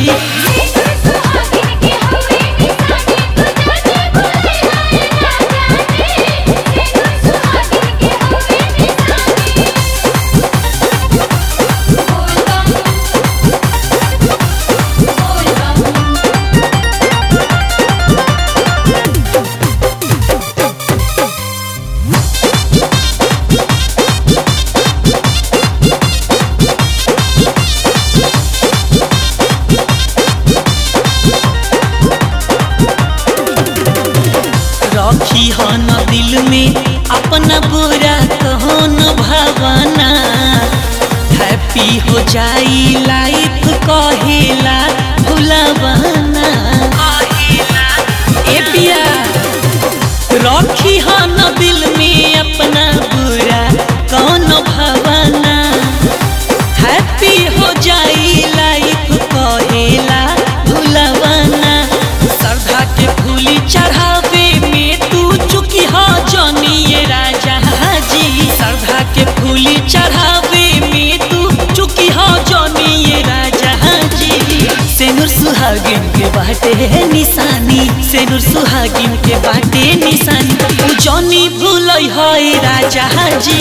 रखी हो न दिल में अपना बुरा कहो न भावना, हैप्पी हो जाई लाइफ कहेला भुलावाना। ए पिया रखी हो न दिल में अपना बुरा कहो न भावना, हैप्पी हो जाई लाइफ कहेला भुलावाना। श्रद्धा के फूली चढ़ावे में तू चुकी हो जनिए राजा जी, श्रद्धा के फूली चढ़ावे में तू चुकी हो जनिए राजा जी। सेनुर सुहागिन के बाटे निशानी, सेनुर सुहागिन के बाटे निशानी, तू जनी भूलई है राजा जी।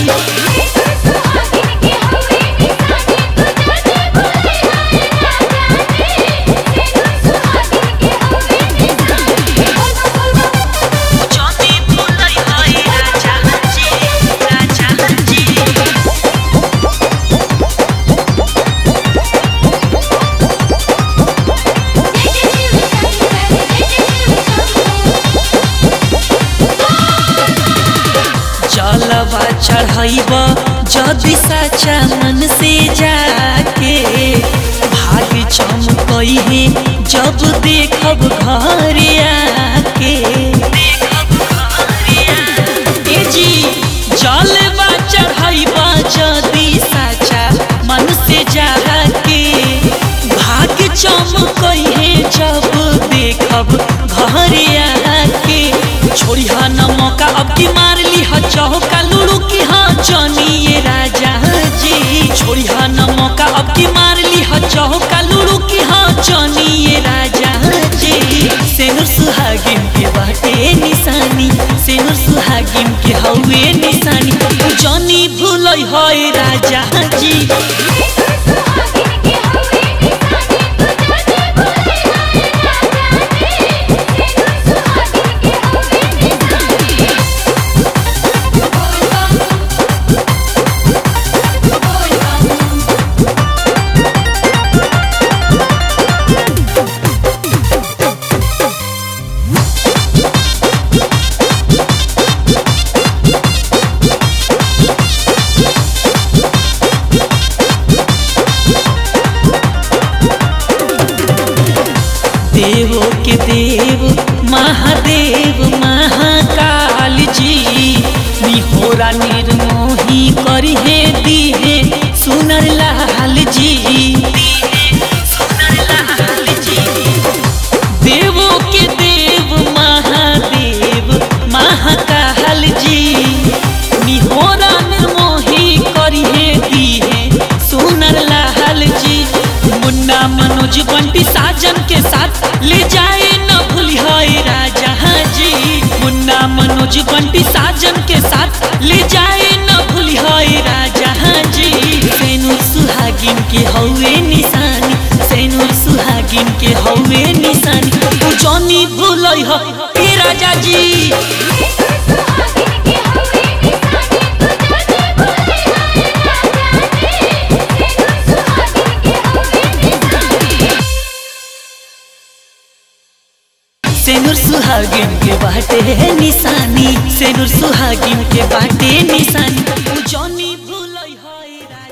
जलवा चढ़ाइब जदि सच्चा मन से जाके, भाग चमकई है जब देखब घर आके। ए जी जलवा चढ़ाइब जदि सच्चा मन से जाके, भाग चमकई है जब देखब घर आके। छोड़ी हा न मौका अब की मार ली हा चौका लुड़ू की हा जनिए राजा जी। छोड़ी हा न मौका अब की मार ली हा चौका लुड़ू की हा जनिए राजा जी। सेनुर सुहागिन के बाटे निशानी, सेनुर सुहागिन के हवे निशानी, जनी भूलई है राजा जी। देवों के देव महादेव महाकाल जी, निहोरा निर्मोही करी है दीहे सुनर लाल जी। देवों के देव महादेव महाकाल जी, निहोरा निर्मोही करी है दीहे सुनर लाल जी। मुन्ना मनोज बंटी साजन के साथ ले जाए न भूली है राजा जी। मुन्ना मनोज बंटी साजन के साथ ले जाए न भूली है राजा जी। सेनुर सुहागिन के हवे निशानी, सेनुर सुहागिन के हवे निशानी, तू जनी भूलई है राजा जी। सेनुर सुहागिन के बाटे निशानी, सेनुर सुहागिन के बाटे निशानी, जनी